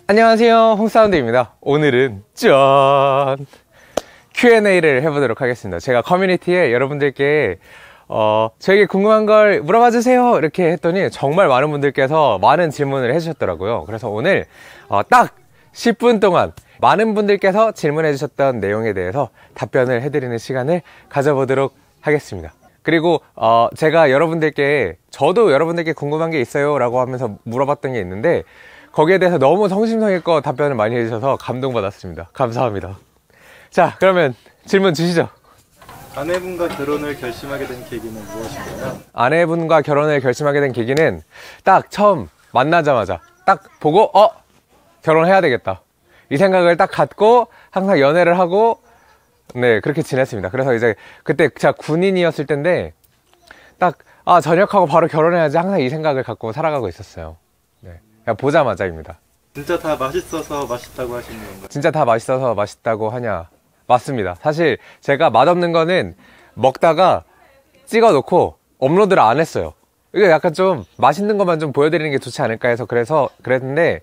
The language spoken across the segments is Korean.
안녕하세요, 홍사운드입니다. 오늘은 짠! Q&A를 해보도록 하겠습니다. 제가 커뮤니티에 여러분들께 저에게 궁금한 걸 물어봐 주세요 이렇게 했더니 정말 많은 분들께서 많은 질문을 해주셨더라고요. 그래서 오늘 딱 10분 동안 많은 분들께서 질문해 주셨던 내용에 대해서 답변을 해드리는 시간을 가져보도록 하겠습니다. 그리고 제가 저도 여러분들께 궁금한 게 있어요 라고 하면서 물어봤던 게 있는데, 거기에 대해서 너무 성심성의껏 답변을 많이 해주셔서 감동받았습니다. 감사합니다. 자, 그러면 질문 주시죠. 아내분과 결혼을 결심하게 된 계기는 무엇인가요? 아내분과 결혼을 결심하게 된 계기는 딱 처음 만나자마자 딱 보고 결혼해야 되겠다 이 생각을 딱 갖고 항상 연애를 하고 그렇게 지냈습니다. 그래서 이제 그때 제가 군인이었을 때인데 딱 전역하고 바로 결혼해야지 항상 이 생각을 갖고 살아가고 있었어요. 그냥 보자마자입니다. 진짜 다 맛있어서 맛있다고 하시는 건가요? 진짜 다 맛있어서 맛있다고 하냐? 맞습니다. 사실 제가 맛없는 거는 먹다가 찍어 놓고 업로드를 안 했어요. 이게 약간 좀 맛있는 것만 좀 보여드리는 게 좋지 않을까 해서 그랬는데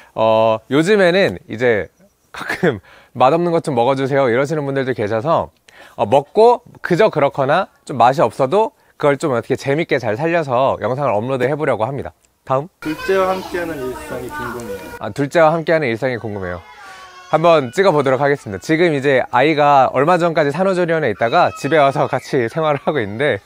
요즘에는 이제 가끔 맛없는 것 좀 먹어주세요 이러시는 분들도 계셔서 먹고 그저 그렇거나 좀 맛이 없어도 그걸 좀 어떻게 재밌게 잘 살려서 영상을 업로드 해보려고 합니다. 다음. 둘째와 함께하는 일상이 궁금해요. 둘째와 함께하는 일상이 궁금해요. 한번 찍어보도록 하겠습니다. 지금 이제 아이가 얼마 전까지 산후조리원에 있다가 집에 와서 같이 생활을 하고 있는데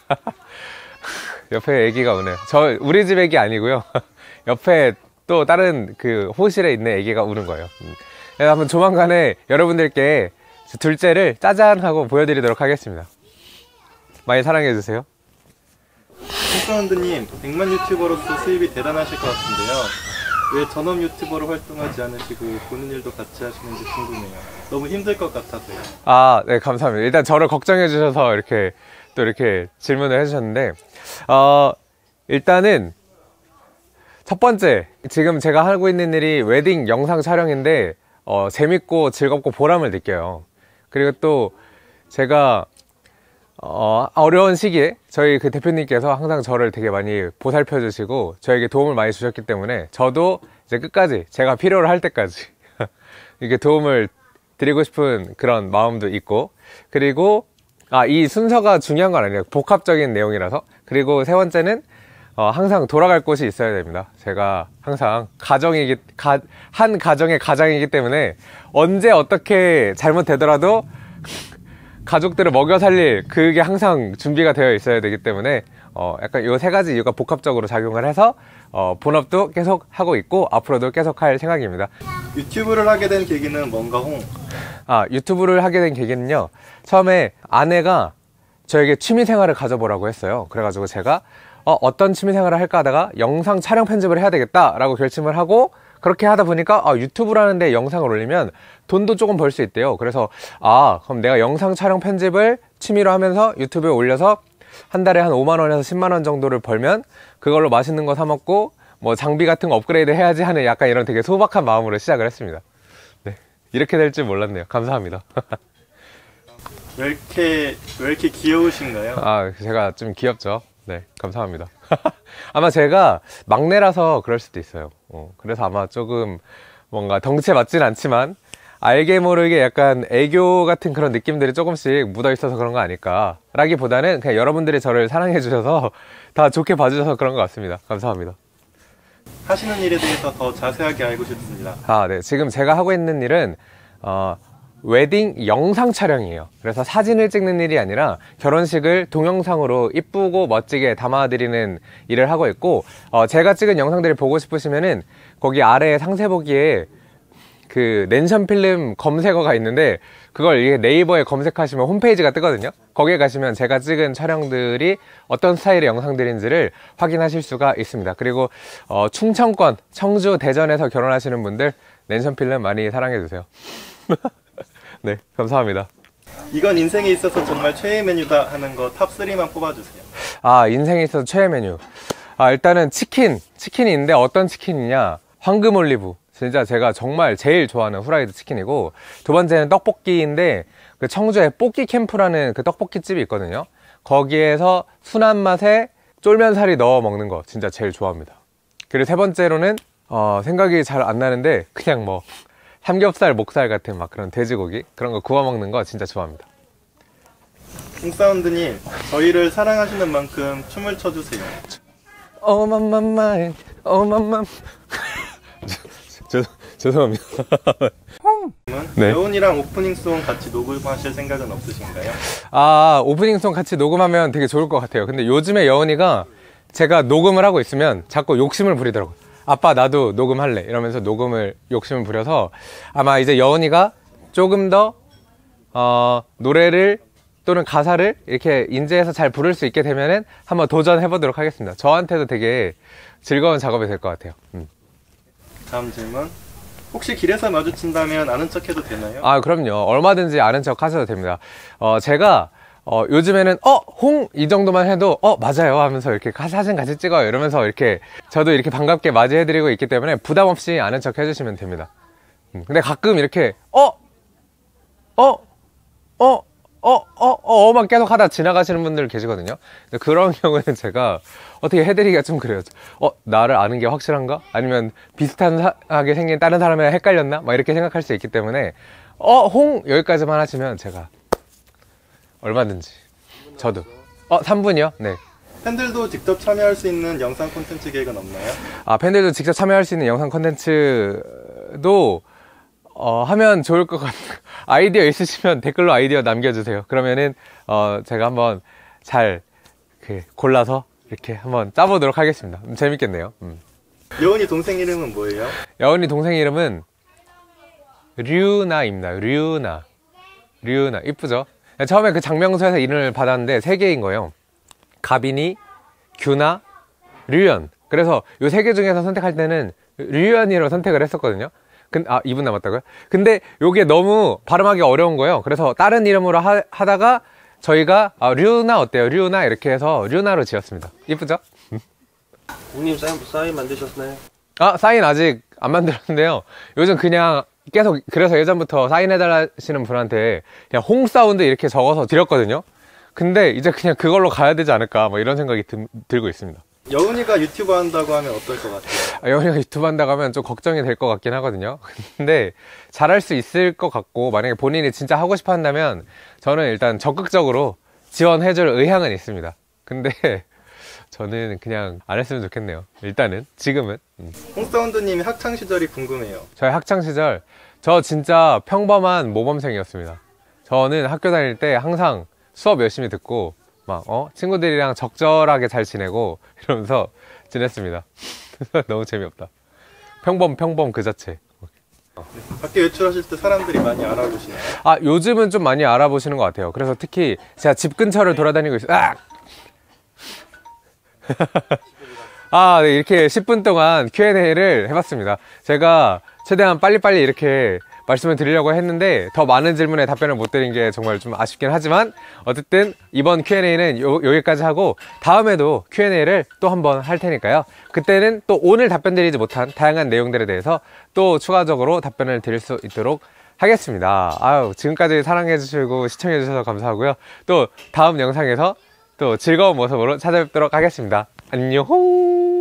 옆에 애기가 우네요. 우리 집 애기 아니고요. 옆에 또 다른 그 호실에 있는 애기가 우는 거예요. 그래서 한번 조만간에 여러분들께 둘째를 짜잔 하고 보여드리도록 하겠습니다. 많이 사랑해주세요. 홍사운드님, 100만 유튜버로서 수입이 대단하실 것 같은데요. 왜 전업 유튜버로 활동하지 않으시고 보는 일도 같이 하시는지 궁금해요. 너무 힘들 것 같아서요. 네, 감사합니다. 일단 저를 걱정해 주셔서 이렇게 질문을 해주셨는데 일단은 첫 번째, 지금 제가 하고 있는 일이 웨딩 영상 촬영인데 재밌고 즐겁고 보람을 느껴요. 그리고 또 제가 어려운 시기에 저희 그 대표님께서 항상 저를 되게 많이 보살펴 주시고 저에게 도움을 많이 주셨기 때문에 저도 이제 끝까지 제가 필요로 할 때까지 이게 도움을 드리고 싶은 그런 마음도 있고, 그리고 이 순서가 중요한 건 아니에요. 복합적인 내용이라서. 그리고 세 번째는 항상 돌아갈 곳이 있어야 됩니다. 제가 항상 한 가정의 가장이기 때문에 언제 어떻게 잘못되더라도 가족들을 먹여 살릴 그게 항상 준비가 되어 있어야 되기 때문에 약간 이 세 가지 이유가 복합적으로 작용을 해서 본업도 계속 하고 있고 앞으로도 계속 할 생각입니다. 유튜브를 하게 된 계기는 뭔가 홍? 유튜브를 하게 된 계기는요, 처음에 아내가 저에게 취미생활을 가져보라고 했어요. 그래가지고 제가 어떤 취미생활을 할까 하다가 영상 촬영 편집을 해야 되겠다라고 결심을 하고, 그렇게 하다 보니까 유튜브라는 데 영상을 올리면 돈도 조금 벌 수 있대요. 그래서 그럼 내가 영상 촬영 편집을 취미로 하면서 유튜브에 올려서 한 달에 한 5만 원에서 10만 원 정도를 벌면 그걸로 맛있는 거 사 먹고 뭐 장비 같은 거 업그레이드 해야지 하는 약간 이런 되게 소박한 마음으로 시작을 했습니다. 네, 이렇게 될 줄 몰랐네요. 감사합니다. 왜 이렇게 귀여우신가요? 제가 좀 귀엽죠. 네, 감사합니다. 아마 제가 막내라서 그럴 수도 있어요. 그래서 아마 조금 뭔가 덩치에 맞진 않지만 알게 모르게 약간 애교 같은 그런 느낌들이 조금씩 묻어 있어서 그런 거 아닐까 라기보다는 그냥 여러분들이 저를 사랑해 주셔서 다 좋게 봐주셔서 그런 것 같습니다. 감사합니다. 하시는 일에 대해서 더 자세하게 알고 싶습니다. 네, 지금 제가 하고 있는 일은 웨딩 영상 촬영이에요. 그래서 사진을 찍는 일이 아니라 결혼식을 동영상으로 이쁘고 멋지게 담아드리는 일을 하고 있고, 제가 찍은 영상들을 보고 싶으시면은 거기 아래 상세 보기에 그 랜선 필름 검색어가 있는데 그걸 이게 네이버에 검색하시면 홈페이지가 뜨거든요. 거기에 가시면 제가 찍은 촬영들이 어떤 스타일의 영상들인지를 확인하실 수가 있습니다. 그리고 충청권, 청주, 대전에서 결혼하시는 분들 랜선 필름 많이 사랑해주세요. 네, 감사합니다. 이건 인생에 있어서 정말 최애 메뉴다 하는 거 탑 3만 뽑아주세요. 인생에 있어서 최애 메뉴. 일단은 치킨이 있는데 어떤 치킨이냐? 황금 올리브. 진짜 제가 정말 제일 좋아하는 후라이드 치킨이고, 두 번째는 떡볶이인데 그 청주에 뽀끼 캠프라는 그 떡볶이 집이 있거든요. 거기에서 순한 맛에 쫄면사리 넣어 먹는 거 진짜 제일 좋아합니다. 그리고 세 번째로는 생각이 잘 안 나는데 그냥 뭐 삼겹살, 목살 같은 막 그런 돼지고기 그런 거 구워 먹는 거 진짜 좋아합니다. 홍사운드님, 저희를 사랑하시는 만큼 춤을 춰주세요. 어맘맘마이 어맘맘 죄송합니다. 네. 여운이랑 오프닝송 같이 녹음하실 생각은 없으신가요? 오프닝송 같이 녹음하면 되게 좋을 것 같아요. 근데 요즘에 여운이가 제가 녹음을 하고 있으면 자꾸 욕심을 부리더라고요. 아빠 나도 녹음할래 이러면서 욕심을 부려서 아마 이제 여운이가 조금 더 노래를 또는 가사를 이렇게 인지해서 잘 부를 수 있게 되면은 한번 도전해 보도록 하겠습니다. 저한테도 되게 즐거운 작업이 될 것 같아요. 다음 질문. 혹시 길에서 마주친다면 아는 척 해도 되나요? 그럼요. 얼마든지 아는 척 하셔도 됩니다. 제가 요즘에는 홍 이 정도만 해도 맞아요 하면서 이렇게 사진 같이 찍어요 이러면서 이렇게 저도 이렇게 반갑게 맞이해드리고 있기 때문에 부담 없이 아는 척 해주시면 됩니다. 근데 가끔 이렇게 만 계속 하다 지나가시는 분들 계시거든요. 근데 그런 경우에는 제가 어떻게 해드리기가 좀 그래요. 나를 아는 게 확실한가? 아니면 비슷하게 생긴 다른 사람이랑 헷갈렸나? 막 이렇게 생각할 수 있기 때문에 홍 여기까지만 하시면 제가 얼마든지 저도 3분이요? 네. 팬들도 직접 참여할 수 있는 영상 콘텐츠 계획은 없나요? 팬들도 직접 참여할 수 있는 영상 콘텐츠도 하면 좋을 것 같아요. 아이디어 있으시면 댓글로 아이디어 남겨주세요. 그러면은 제가 한번 잘 골라서 이렇게 한번 짜보도록 하겠습니다. 재밌겠네요. 여운이 동생 이름은 뭐예요? 여운이 동생 이름은 류나입니다. 류나 이쁘죠? 처음에 그 장명소에서 이름을 받았는데 3개인 거예요. 가빈이, 규나, 류연. 그래서 이 3개 중에서 선택할 때는 류연이로 선택을 했었거든요. 2분 남았다고요? 근데 요게 너무 발음하기 어려운 거예요. 그래서 다른 이름으로 하다가 저희가 류나 어때요? 류나 이렇게 해서 류나로 지었습니다. 이쁘죠? 형님 사인 만드셨나요? 사인 아직 안 만들었는데요. 요즘 그냥 계속 그래서 예전부터 사인해달라시는 분한테 그냥 홍사운드 이렇게 적어서 드렸거든요. 근데 이제 그냥 그걸로 가야 되지 않을까 뭐 이런 생각이 들고 있습니다. 여운이가 유튜브 한다고 하면 어떨 것 같아요? 여운이가 유튜브 한다고 하면 좀 걱정이 될 것 같긴 하거든요. 근데 잘할 수 있을 것 같고 만약에 본인이 진짜 하고 싶어 한다면 저는 일단 적극적으로 지원해줄 의향은 있습니다. 근데 저는 그냥 안 했으면 좋겠네요. 일단은 지금은. 홍사운드님의 학창시절이 궁금해요. 저의 학창시절 저 진짜 평범한 모범생이었습니다. 저는 학교 다닐 때 항상 수업 열심히 듣고 막 친구들이랑 적절하게 잘 지내고 이러면서 지냈습니다. 너무 재미없다. 평범 그 자체. 밖에 외출하실 때 사람들이 많이 알아보시나요? 요즘은 좀 많이 알아보시는 것 같아요. 그래서 특히 제가 집 근처를 돌아다니고 있어요. 네, 이렇게 10분 동안 Q&A를 해봤습니다. 제가 최대한 빨리빨리 이렇게 말씀을 드리려고 했는데 더 많은 질문에 답변을 못 드린 게 정말 좀 아쉽긴 하지만 어쨌든 이번 Q&A는 여기까지 하고 다음에도 Q&A를 또 한번 할 테니까요. 그때는 또 오늘 답변 드리지 못한 다양한 내용들에 대해서 또 추가적으로 답변을 드릴 수 있도록 하겠습니다. 지금까지 사랑해주시고 시청해주셔서 감사하고요. 또 다음 영상에서 또 즐거운 모습으로 찾아뵙도록 하겠습니다. 안녕.